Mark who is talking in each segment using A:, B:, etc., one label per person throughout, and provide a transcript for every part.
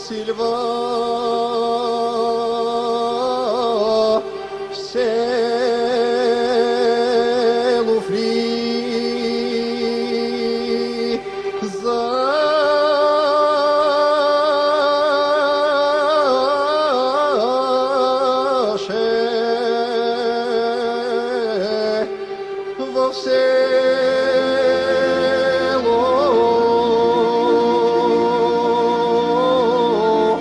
A: Силва в село Фри заше в село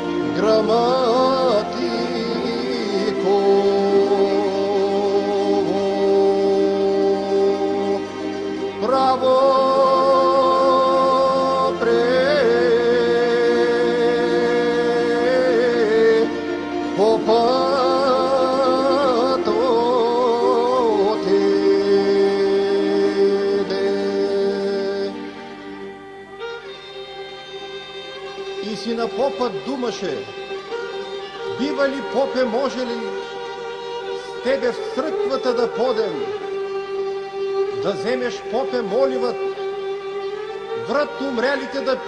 A: Граматиково. Право попът отиде. И си на попът думаше: бива ли, попе, може ли с тебе в църквата да подем, да вземеш, попе, моливът, врат умрялите да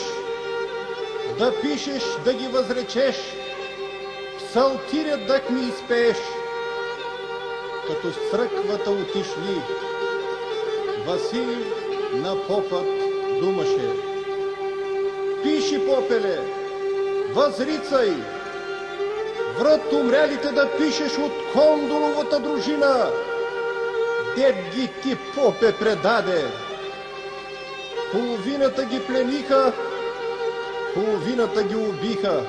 A: пишеш, да ги възречеш, псалтирят да ми изпееш. Като с църквата отишли, Васил на попът думаше: пиши, попеле, възрицай, врат умрялите да пишеш от Кондоловата дружина, дед ги ти, попе, предаде. Половината ги плениха, половината ги убиха.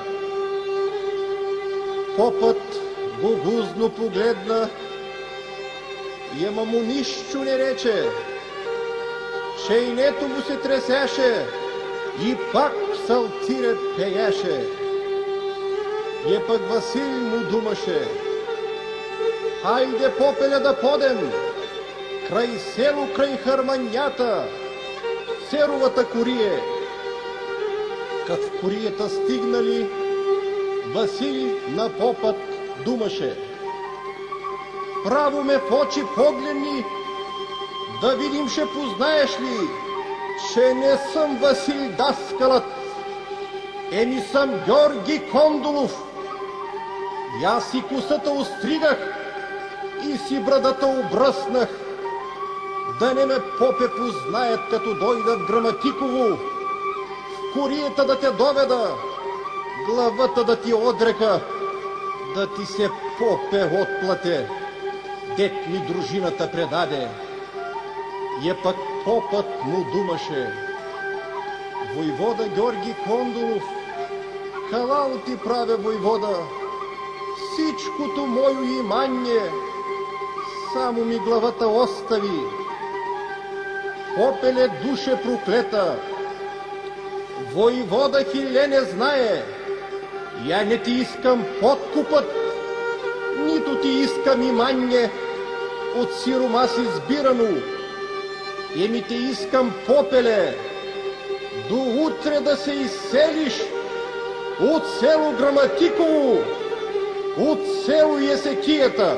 A: Попът го гузно погледна и ама му нищо не рече. Шейнето му се тресеше и пак псалтире пееше. И пък Васил му думаше: хайде, попеле, да подем край село, край Харманята, Серовата корие. Като в кориета стигнали, Васил на попът думаше: право ме в очи погледни, да видим, ще познаеш ли, че не съм Васил Даскалът, еми съм Георги Кондолов. И аз си косата остригах и си брадата обръснах, да не ме, попе, познаят, като дойда в Граматиково, в кориета да те доведа, главата да ти отрека, да ти се, попе, отплате, дет ми дружината предаде. И пък попът му думаше: войвода Георги Кондолов, халал ти правя, войвода, всичкото мое имание, само ми главата остави. Попеле, душе проклета, войвода Хиле не знае, я не ти искам подкупът, нито ти искам имание от сиромас избирано. Еми те искам, попеле, до утре да се изселиш от село Граматиково, от село Есекията.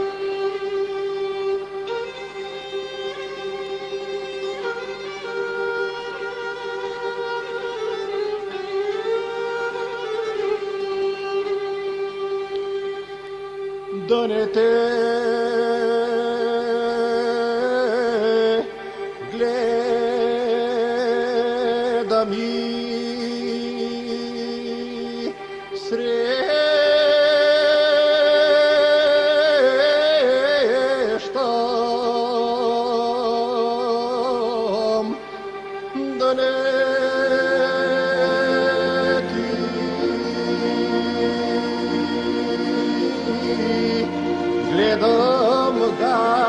A: Да не те гледам и срещам, да не гледам